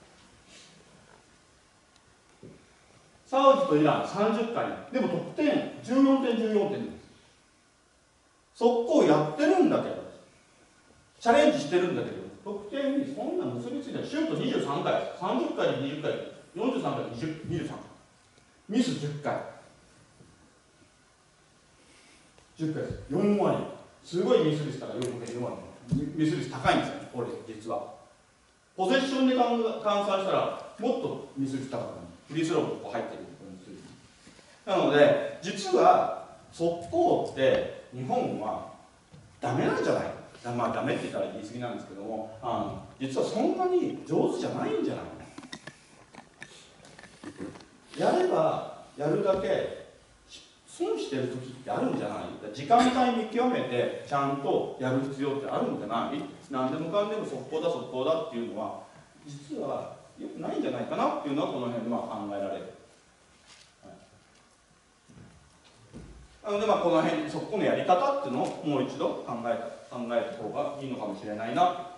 サウジとイラン30回。でも得点14点、14点です。速攻やってるんだけど、チャレンジしてるんだけど、得点にそんな結びついてない。シュート23回、30回で20回、43回で23回。ミス10回。10回です。4割。すごいミス率から4割。ミス率高いんですよね、これ、実は。ポゼッションで換算したら、もっとミス率高くなる。フリースローもここ入ってる。なので、実は、速攻って、日本はダメなんじゃないか。まあダメって言ったら言い過ぎなんですけども、実はそんなに上手じゃないんじゃないか。やればやるだけ損してる時ってあるんじゃない。時間帯見極めてちゃんとやる必要ってあるんじゃない。何でもかんでも速攻だ速攻だっていうのは実は良くないんじゃないかなっていうのはこの辺では考えられる。なので、この辺、速攻のやり方っていうのをもう一度考えた方がいいのかもしれないなと思います。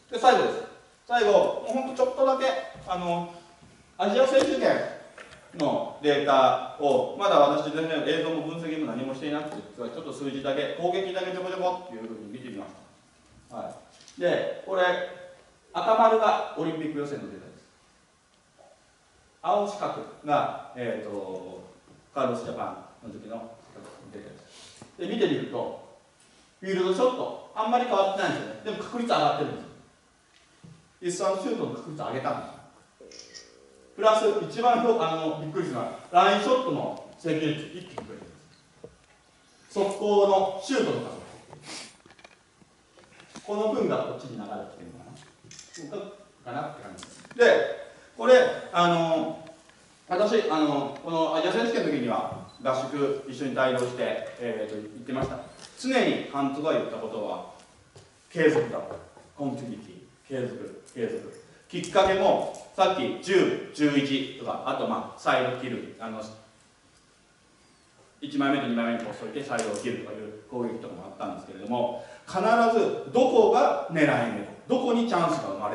で、最後です。最後、もうほんとちょっとだけ、アジア選手権のデータを、まだ私全然映像も分析も何もしていなくて、ちょっと数字だけ、攻撃だけちょこちょこっていうふうに見てみました。はい。で、これ、赤丸がオリンピック予選のデータです。青四角が、カーロスジャパンの時のデータです。で、見てみると、フィールドショット、あんまり変わってないんですよね。でも確率上がってるんですよ。実際のシュートの確率上げたんです。プラス、一番びっくりしたのは、ラインショットの成功率、一気に増えてるんです。速攻のシュートの数。この分がこっちに流れてるのかなって感じです。で、これ、私、このアジア選手権の時には、合宿一緒に帯同して、言ってました。常に監督が言ったことは、継続だと。コンティニティ、継続。きっかけも、さっき10、11とか、あとサイド切る、1枚目と2枚目にこう添えてサイドを切るとかいう攻撃とかもあったんですけれども、必ずどこが狙い目、どこにチャンスが生まれる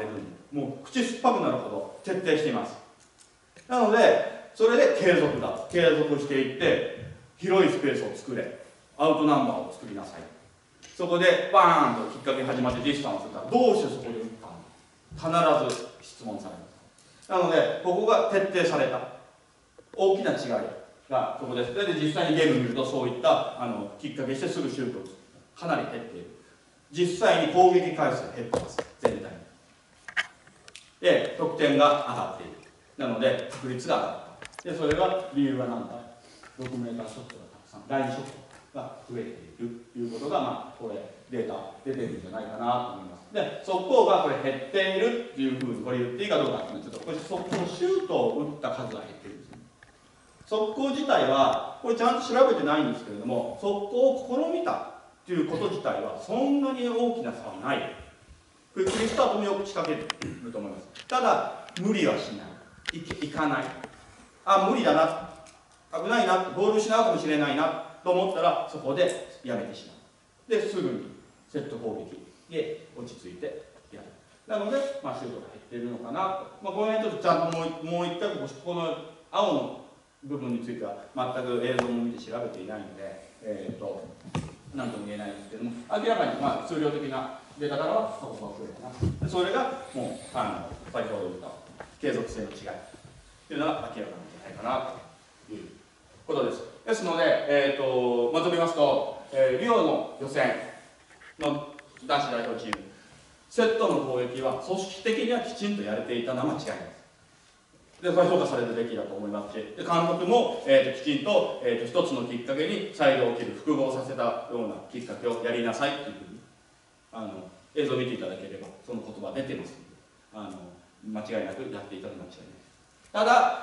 もう口酸っぱくなるほど徹底しています。なのでそれで継続していって、広いスペースを作れ、アウトナンバーを作りなさい。そこでバーンときっかけ始まってディスタンスするから、どうしてそこで打ったの？必ず質問されます。なのでここが徹底された大きな違いがそこです。で実際にゲームを見ると、そういったきっかけしてすぐシュートを打つ、かなり減っている。実際に攻撃回数が減ってます、全体に。で得点が上がっている。なので確率が上がった。でそれは理由は何だ？6メーターショットがたくさん、ラインショットが増えているということが、これデータ出てるんじゃないかなと思います。で速攻がこれ減っているっていうふうにこれ言っていいかどうかっていうのは、ちょっとこれ速攻シュートを打った数が減っているんですね。速攻自体はこれちゃんと調べてないんですけれども、速攻を試みたっていうこと自体はそんなに大きな差はない。クイックリスタートもよく仕掛けると思います。ただ無理はしない、いかない、無理だな、危ないな、ボール失うかもしれないなと思ったら、そこでやめてしまう。ですぐにセット攻撃で落ち着いてやる。なので、シュートが減っているのかなと。この辺ちょっとちゃんともう一回この青の部分については全く映像も見て調べていないので、何とも言えないんですけども、明らかに数量的なデータからはそこが増えたな。それがもう先ほど言った継続性の違いというのが明らかなんじゃないかなということです。ですので、まとめますと、リオの予選の男子代表チーム、セットの攻撃は組織的にはきちんとやれていたのは間違いないです。でそれは評価されるべきだと思いますし、で監督も、きちんと、一つのきっかけにサイドを切る、複合させたようなきっかけをやりなさいというふうに映像を見ていただければその言葉出てますので、間違いなくやっていたのは間違いないです。ただ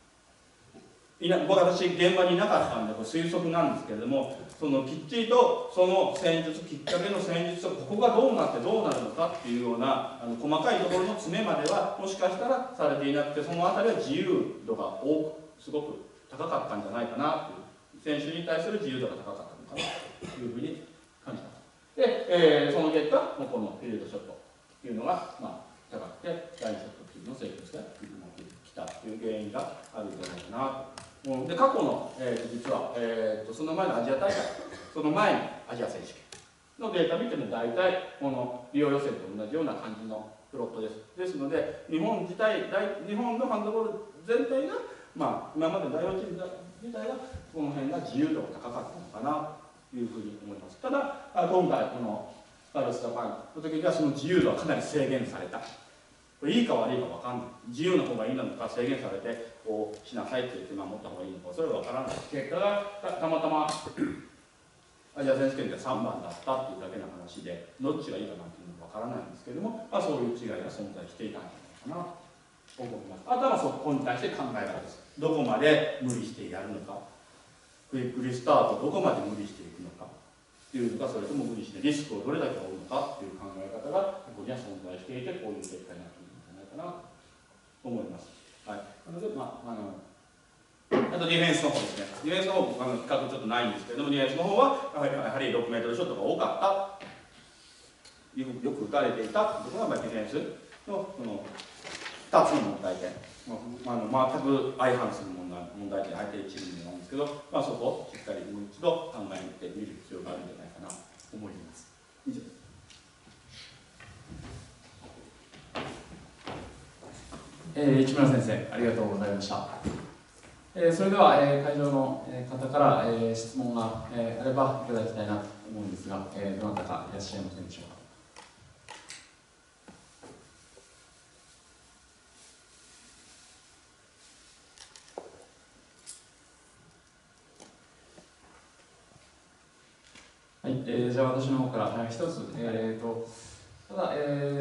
私現場にいなかったんでこれ推測なんですけれども、きっちりとその戦術、きっかけの戦術をここがどうなってどうなるのかっていうような細かいところの詰めまではもしかしたらされていなくて、その辺りは自由度がすごく高かったんじゃないかなという、選手に対する自由度が高かったのかなというふうに感じます。で、その結果このフィールドショットというのが、高くてラインショットっていうのを成功してきたという原因があるんじゃないかなと。で過去の、実は、その前のアジア大会、その前にアジア選手権のデータ見ても大体このリオ予選と同じような感じのプロットです。ですので日本のハンドボール全体が、今までの代表チーム自体はこの辺が自由度が高かったのかなというふうに思います。ただ今回このスタイルスジャパンの時にはその自由度はかなり制限された。これいいか悪いか分かんない。自由な方がいいのか、制限されてこうしなさいって言って守った方がいいのか、それは分からない。結果がたまたまアジア選手権で3番だったっていうだけの話で、どっちがいいかなんていうのは分からないんですけれども、そういう違いが存在していたんじゃないかなと思います。あとはそこに対して考え方です。どこまで無理してやるのか、クイックリスタートどこまで無理していくのかっていうのか、それとも無理してリスクをどれだけ負うのかっていう考え方がここには存在していて、こういう結果になっているんじゃないかなと思います。はい、なので、あとディフェンスの方ですね。ディフェンスの方も比較ちょっとないんですけれども、ディフェンスの方はやはり6メートルショットが多かった、よく打たれていたというのがディフェンスの2つの問題点、全く相反する問題点、相手チームなんですけど、そこをしっかりもう一度考えてみる必要があるんじゃないかなと思います。以上です。 市村先生、ありがとうございました。それでは、会場の方から、質問が、あればいただきたいなと思うんですが、どなたかいらっしゃいませんでしょうか。はい、じゃあ私の方から一つ、ただ、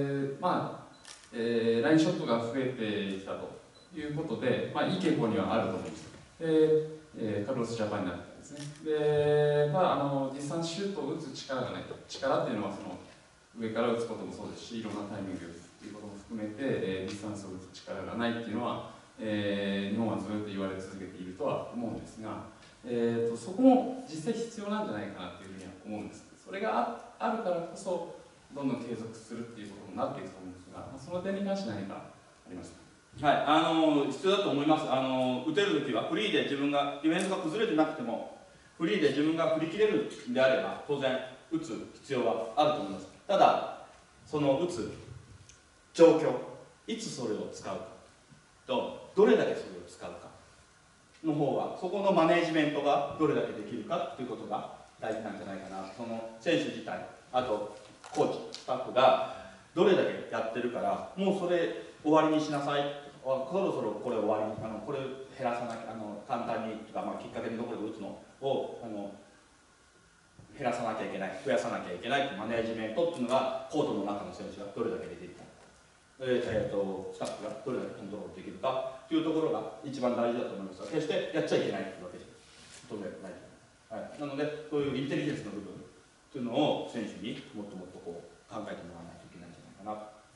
ラインショットが増えてきたということで、いい傾向にはあると思うんです。カルロスジャパンになってですね。で、実際にシュートを打つ力がないと。力っていうのはその上から打つこともそうですし、いろんなタイミングということも含めて、ディスタンスを打つ力がないっていうのは、日本はずっと言われ続けているとは思うんですが、そこも実際必要なんじゃないかなというふうには思うんです。それがあるからこそ、 どんどん継続するっていうことになっていくと思うんですが、その点に関して何かありますか？ はい、必要だと思います。打てるときは、フリーで自分が、ディフェンスが崩れてなくても、フリーで自分が振り切れるんであれば、当然、打つ必要はあると思います。ただ、その打つ状況、いつそれを使うかと、どれだけそれを使うかの方が、そこのマネジメントがどれだけできるかということが大事なんじゃないかな。その選手自体、あとコーチ、スタッフがどれだけやってるから、もうそれ終わりにしなさい、そろそろこれ終わり、これ減らさなきゃ、簡単にとか、きっかけのところで打つのを減らさなきゃいけない、増やさなきゃいけないというマネジメントっていうのが、コートの中の選手がどれだけできるか、スタッフがどれだけコントロールできるかというところが一番大事だと思いますが、決してやっちゃいけないというわけじゃない。はい、なので、そういうインテリジェンスの部分というのを選手にもっともっとこう考えてもらわないといけないんじゃないかなと。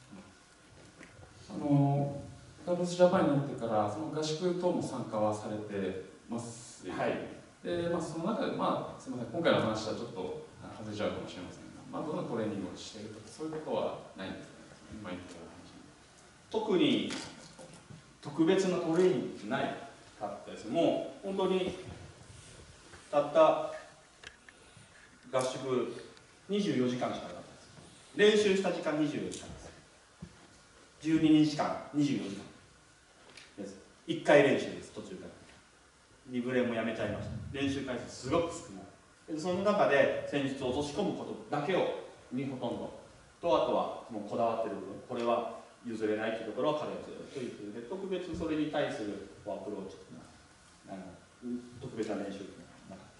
カープスジャパンになってからその合宿等も参加はされてますよね。 はい。 で、その中で、すみません、今回の話はちょっと外れちゃうかもしれませんが、どんなトレーニングをしているとか、そういうことはないんですかね、今言ったような話。 特に特別なトレーニングってないかったです。もう本当にたった合宿24時間しかなかったです。練習した時間24時間です。12日間24時間です。1回練習です、途中から。2ブレもやめちゃいました。練習回数すごく少ない。でその中で戦術を落とし込むことだけをにほとんどと、あとはもうこだわってる部分、これは譲れないというところは彼はずっと言っているので、特別それに対するアプローチというのは特別な練習というのはなかった。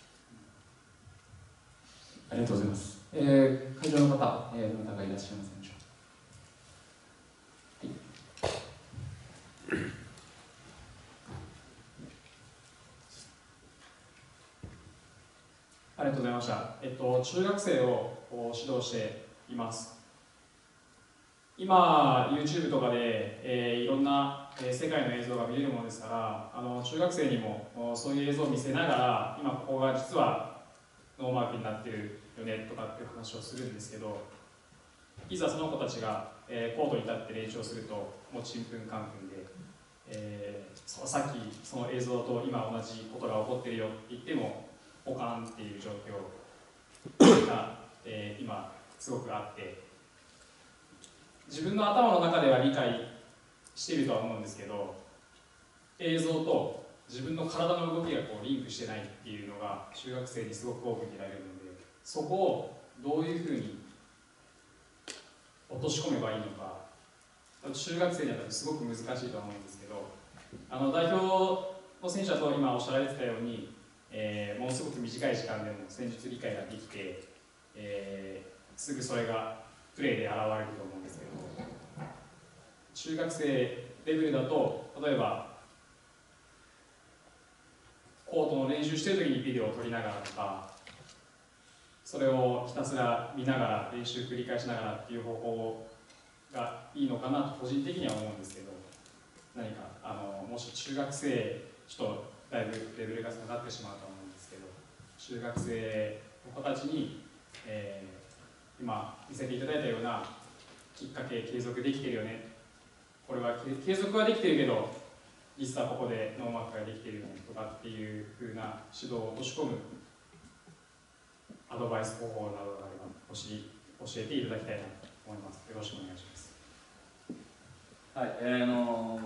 ありがとうございます。会場の方、どなたかいらっしゃいませんでしょうか。 ありがとうございました。中学生を指導しています。今、YouTube とかで、いろんな、世界の映像が見れるものですから、中学生にもそういう映像を見せながら、今ここが実はノーマークになってるよねとかっていう話をするんですけど、いざその子たちが、コートに立って練習をすると、もうちんぷんかんぷんで、さっきその映像と今同じことが起こってるよって言っても、ポカンっていう状況が、今すごくあって、自分の頭の中では理解しているとは思うんですけど、映像と自分の体の動きがリンクしてないっていうのが中学生にすごく多く見られるので、そこをどういうふうに落とし込めばいいのか、中学生には多分すごく難しいとは思うんですけど、代表の選手だと今おっしゃられてたように、ものすごく短い時間でも戦術理解ができて、すぐそれがプレーで現れると思うんですけど、中学生レベルだと、例えばコートの練習している時にビデオを撮りながらとか、それをひたすら見ながら練習繰り返しながらっていう方法がいいのかなと個人的には思うんですけど、何かもし中学生ちょっとだいぶレベルが下がってしまうと思うんですけど、中学生の子たちに、今見せていただいたようなきっかけ継続できてるよね、これは継続はできてるけど実はここでノーマークができてるよねとかっていう風な指導を落とし込むアドバイス方法などがあれば教えていただきたいなと思います。よろしくお願いします。 はい、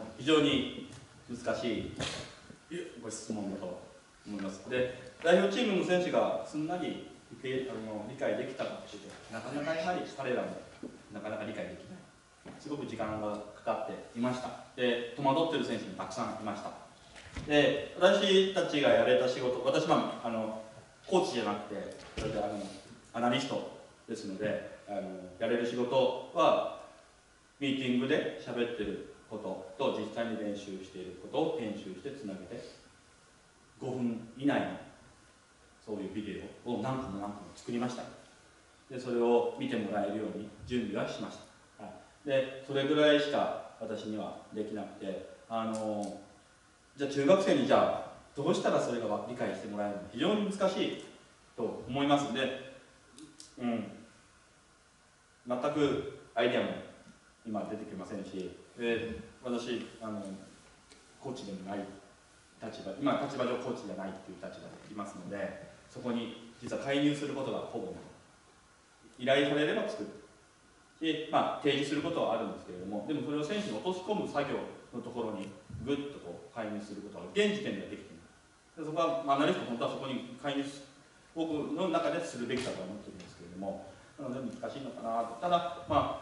非常に難しいご質問だと思います。で、代表チームの選手がすんなり理解できたかというと、なかなかやはり彼らもなかなか理解できない。すごく時間がかかっていました。で、戸惑っている選手もたくさんいました。で、私たちがやれた仕事、私はコーチじゃなくて、それでアナリストですので、やれる仕事は、ミーティングで喋ってることと実際に練習していることを編集してつなげて、5分以内にそういうビデオを何個も何個も作りました。で、それを見てもらえるように準備はしました。はい、で、それぐらいしか私にはできなくて、じゃあ中学生にどうしたらそれが理解してもらえるのか非常に難しいと思いますので、 全くアイデアも今出てきませんし、私コーチでもない立場、今立場上コーチじゃないっていう立場でいますので、そこに実は介入することがほぼない。依頼されれば作る。で、提示することはあるんですけれども、でもそれを選手に落とし込む作業のところにぐっとこう介入することは現時点ではできていない。でそこは、アナリスト本当はそこに介入僕の中でするべきだと思っているんですけれども、なので難しいのかなと。ただ、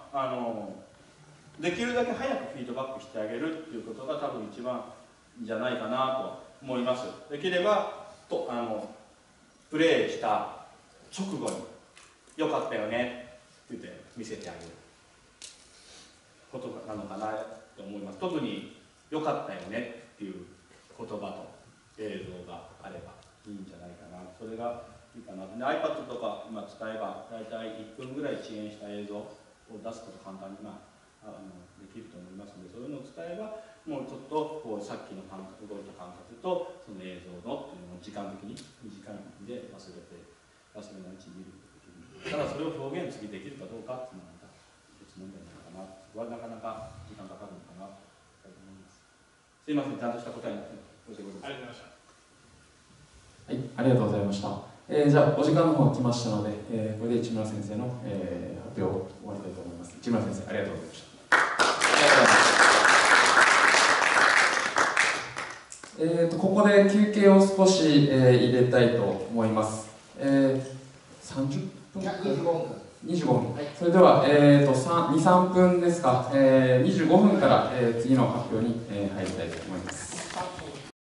できるだけ早くフィードバックしてあげるっていうことが多分一番じゃないかなと思います。できればプレーした直後に「よかったよね」って言って見せてあげることなのかなと思います。特に「よかったよね」っていう言葉と映像があればいいんじゃないかな。それがいいかな。で iPad とか今使えば大体1分ぐらい遅延した映像を出すこと簡単にできると思いますので、そういうのを使えばもうちょっとこうさっきの感覚、動いた感覚とその映像のっていうのを時間的に短いので忘れないうちに見ることができる。ただそれを表現次できるかどうかっていうのはまた別問題なのかな。そこはなかなか時間かかるのかなと思います。すいません、ちゃんとした答えになってご指摘です。 ありがとうございました。 はい、ありがとうございました。じゃあお時間の方が来ましたので、これで市村先生の、発表を終わりたいと思います。市村先生、ありがとうございました。ここで休憩を少し、入れたいと思います。30分25分、はい、それでは、2、3分ですか、25分から、次の発表に、入りたいと思います。